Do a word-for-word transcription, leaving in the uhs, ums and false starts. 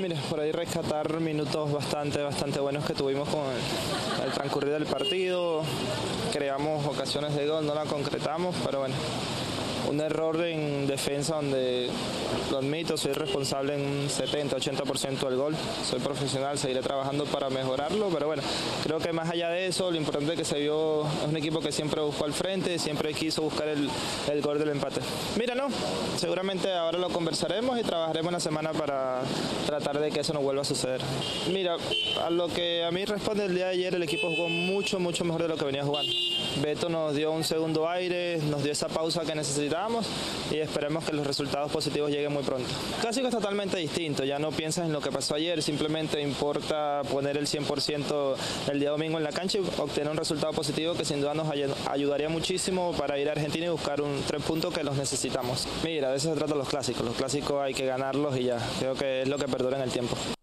Mira, por ahí rescatar minutos bastante, bastante buenos que tuvimos con el, el transcurrir del partido. Creamos ocasiones de gol, no la concretamos, pero bueno, un error en defensa donde, lo admito, soy responsable en un setenta, ochenta por ciento del gol. Soy profesional, seguiré trabajando para mejorarlo, pero bueno, creo que más allá de eso, lo importante que se vio es un equipo que siempre buscó al frente, siempre quiso buscar el, el gol del empate. Mira, no, seguramente ahora lo conversaremos y trabajaremos la semana para tratar de que eso no vuelva a suceder. Mira, a lo que a mí responde el día de ayer, el equipo jugó mucho, mucho mejor de lo que venía jugando. Beto nos dio un segundo aire, nos dio esa pausa que necesitábamos y esperemos que los resultados positivos lleguen muy pronto. El clásico es totalmente distinto, ya no piensas en lo que pasó ayer, simplemente importa poner el cien por ciento el día domingo en la cancha y obtener un resultado positivo que sin duda nos ayudaría muchísimo para ir a Argentina y buscar un tres puntos que los necesitamos. Mira, de eso se trata los clásicos, los clásicos hay que ganarlos y ya, creo que es lo que perdura en el tiempo.